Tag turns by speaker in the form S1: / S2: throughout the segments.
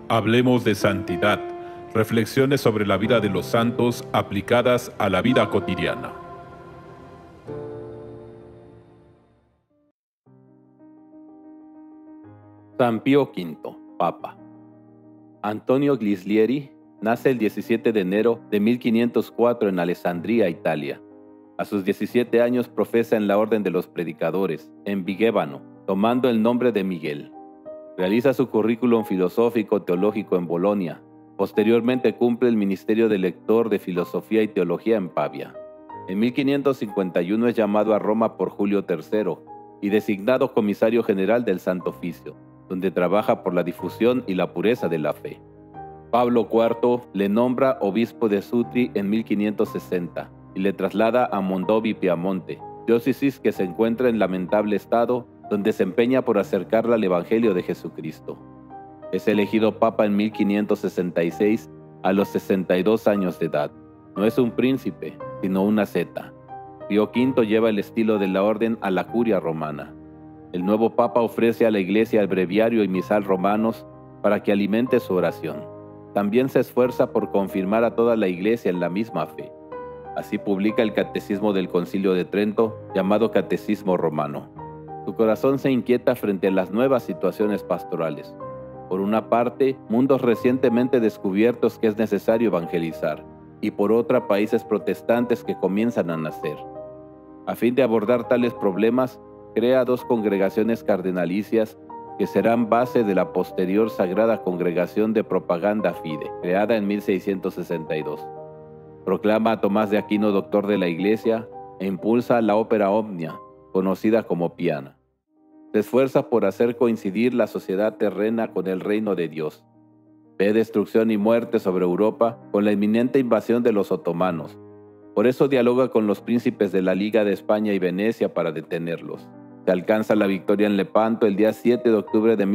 S1: Hablemos de santidad, reflexiones sobre la vida de los santos aplicadas a la vida cotidiana.
S2: San Pío V, Papa. Antonio Gliglieri nace el 17 de enero de 1504 en Alessandria, Italia. A sus 17 años profesa en la Orden de los Predicadores, en Vigevano, tomando el nombre de Miguel. Realiza su currículum filosófico-teológico en Bolonia. Posteriormente cumple el ministerio de lector de filosofía y teología en Pavia. En 1551 es llamado a Roma por Julio III y designado comisario general del Santo Oficio, donde trabaja por la difusión y la pureza de la fe. Pablo IV le nombra obispo de Sutri en 1560 y le traslada a Mondovi, Piamonte, diócesis que se encuentra en lamentable estado, donde se empeña por acercarla al Evangelio de Jesucristo. Es elegido papa en 1566 a los 62 años de edad. No es un príncipe, sino una asceta. Pío V lleva el estilo de la orden a la curia romana. El nuevo papa ofrece a la iglesia el breviario y misal romanos para que alimente su oración. También se esfuerza por confirmar a toda la iglesia en la misma fe. Así publica el Catecismo del Concilio de Trento, llamado Catecismo Romano. Su corazón se inquieta frente a las nuevas situaciones pastorales. Por una parte, mundos recientemente descubiertos que es necesario evangelizar, y por otra, países protestantes que comienzan a nacer. A fin de abordar tales problemas, crea dos congregaciones cardenalicias que serán base de la posterior Sagrada Congregación de Propaganda Fide, creada en 1662. Proclama a Tomás de Aquino doctor de la Iglesia e impulsa la ópera Omnia, conocida como Piana. Se esfuerza por hacer coincidir la sociedad terrena con el reino de Dios. Ve destrucción y muerte sobre Europa con la inminente invasión de los otomanos. Por eso dialoga con los príncipes de la Liga de España y Venecia para detenerlos. Se alcanza la victoria en Lepanto el día 7 de octubre de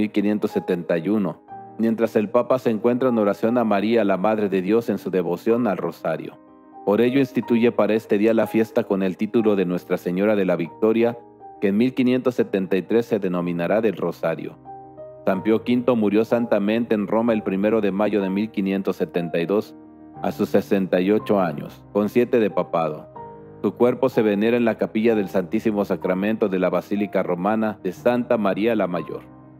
S2: 1571, mientras el Papa se encuentra en oración a María, la Madre de Dios, en su devoción al Rosario. Por ello instituye para este día la fiesta con el título de Nuestra Señora de la Victoria, que en 1573 se denominará del Rosario. San Pío V murió santamente en Roma el 1 de mayo de 1572, a sus 68 años, con 7 de papado. Su cuerpo se venera en la capilla del Santísimo Sacramento de la Basílica Romana de Santa María la Mayor.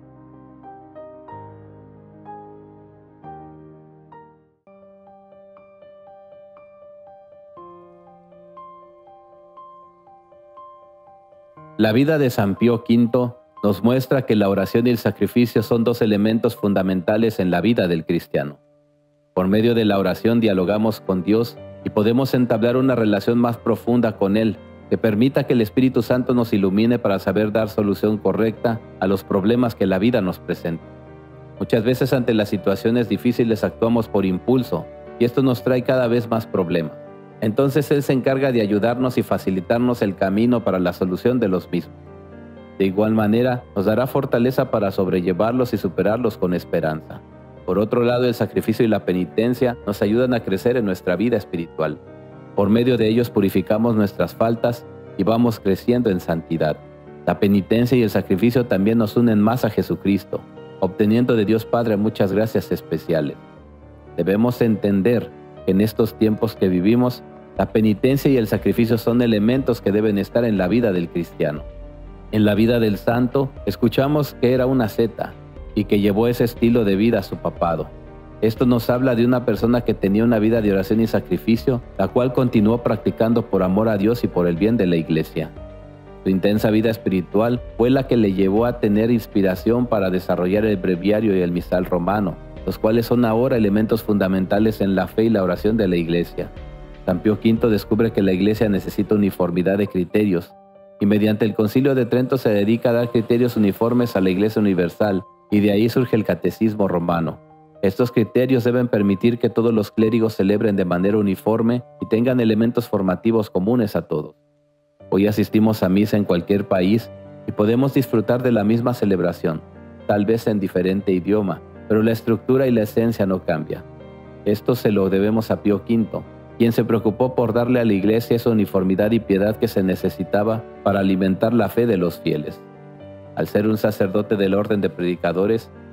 S2: La vida de San Pío V nos muestra que la oración y el sacrificio son dos elementos fundamentales en la vida del cristiano. Por medio de la oración dialogamos con Dios y podemos entablar una relación más profunda con Él, que permita que el Espíritu Santo nos ilumine para saber dar solución correcta a los problemas que la vida nos presenta. Muchas veces ante las situaciones difíciles actuamos por impulso y esto nos trae cada vez más problemas. Entonces Él se encarga de ayudarnos y facilitarnos el camino para la solución de los mismos. De igual manera, nos dará fortaleza para sobrellevarlos y superarlos con esperanza. Por otro lado, el sacrificio y la penitencia nos ayudan a crecer en nuestra vida espiritual. Por medio de ellos purificamos nuestras faltas y vamos creciendo en santidad. La penitencia y el sacrificio también nos unen más a Jesucristo, obteniendo de Dios Padre muchas gracias especiales. Debemos entender que en estos tiempos que vivimos, la penitencia y el sacrificio son elementos que deben estar en la vida del cristiano. En la vida del santo, escuchamos que era una asceta y que llevó ese estilo de vida a su papado. Esto nos habla de una persona que tenía una vida de oración y sacrificio, la cual continuó practicando por amor a Dios y por el bien de la iglesia. Su intensa vida espiritual fue la que le llevó a tener inspiración para desarrollar el breviario y el misal romano, los cuales son ahora elementos fundamentales en la fe y la oración de la iglesia. San Pío V descubre que la iglesia necesita uniformidad de criterios, y mediante el Concilio de Trento se dedica a dar criterios uniformes a la Iglesia Universal, y de ahí surge el Catecismo Romano. Estos criterios deben permitir que todos los clérigos celebren de manera uniforme y tengan elementos formativos comunes a todos. Hoy asistimos a misa en cualquier país y podemos disfrutar de la misma celebración, tal vez en diferente idioma, pero la estructura y la esencia no cambian. Esto se lo debemos a Pío V, quien se preocupó por darle a la iglesia esa uniformidad y piedad que se necesitaba para alimentar la fe de los fieles. Al ser un sacerdote del orden de predicadores,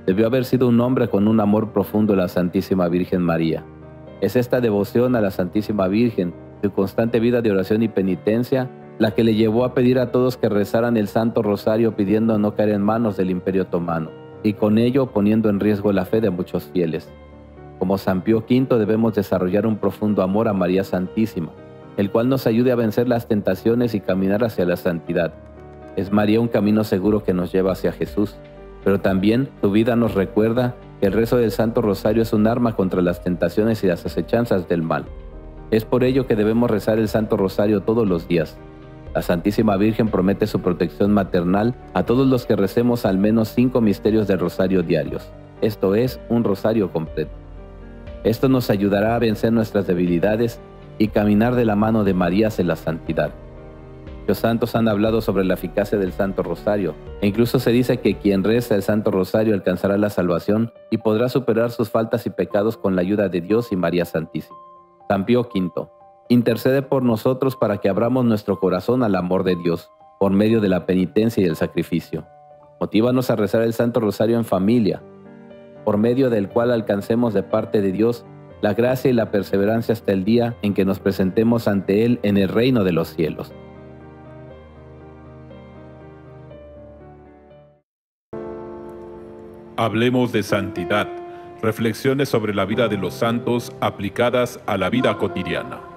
S2: Debió haber sido un hombre con un amor profundo a la Santísima Virgen María. Es esta devoción a la Santísima Virgen, su constante vida de oración y penitencia, la que le llevó a pedir a todos que rezaran el Santo Rosario pidiendo no caer en manos del Imperio Otomano, y con ello poniendo en riesgo la fe de muchos fieles. Como San Pío V debemos desarrollar un profundo amor a María Santísima, el cual nos ayude a vencer las tentaciones y caminar hacia la santidad. Es María un camino seguro que nos lleva hacia Jesús, pero también su vida nos recuerda que el rezo del Santo Rosario es un arma contra las tentaciones y las acechanzas del mal. Es por ello que debemos rezar el Santo Rosario todos los días. La Santísima Virgen promete su protección maternal a todos los que recemos al menos 5 misterios del Rosario diarios. Esto es, un rosario completo. Esto nos ayudará a vencer nuestras debilidades y caminar de la mano de María hacia la santidad. Los santos han hablado sobre la eficacia del Santo Rosario, e incluso se dice que quien reza el Santo Rosario alcanzará la salvación y podrá superar sus faltas y pecados con la ayuda de Dios y María Santísima. San Pío V, intercede por nosotros para que abramos nuestro corazón al amor de Dios, por medio de la penitencia y el sacrificio. Motívanos a rezar el Santo Rosario en familia, por medio del cual alcancemos de parte de Dios la gracia y la perseverancia hasta el día en que nos presentemos ante Él en el reino de los cielos.
S1: Hablemos de santidad. Reflexiones sobre la vida de los santos aplicadas a la vida cotidiana.